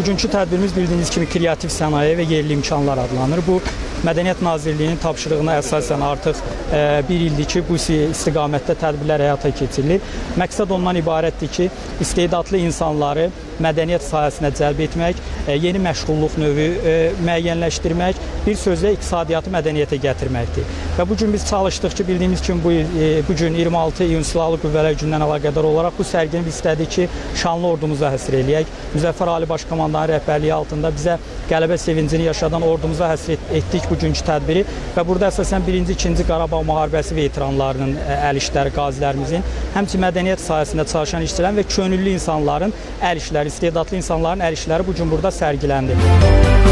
Bugünkü tədbirimiz bildiyiniz kimi kreativ sənaye və yerli imkanlar adlanır. Bu Mədəniyyət Nazirliyinin tapşırığına əsasən artıq bir ildir ki, bu istiqamətdə tədbirlər həyata keçirilir. Məqsəd ondan ibarətdir ki, istedadlı insanları mədəniyyət sahəsinə cəlb etmək, yeni məşğulluq növü müəyyənləşdirmək, bir sözlə iqtisadiyyatı mədəniyyətə gətirməkdir. Və bugün biz çalışdıq ki, bildiyimiz kimi bugün 26 iyun Silahlı Qüvvələr Günündən əlaqədar olaraq bu sərgini biz istədik ki, şanlı ordumuza həsr eləyək. Müzəffər Ali Baş Komandanın rəhbərliyi altında bizə qələbə sevincini yaşadan ordumuza həsr etdik bugünkü tədbiri və burada əsasən 1-ci, 2-ci Qarabağ müharibəsi veteranlarının əl işləri, qazilərimizin, həmçinin mədəniyyət sahəsində çalışan işçilərin və könüllü insanların əl işləri, istedadlı insanların əl işləri bugün burada sərgiləndi.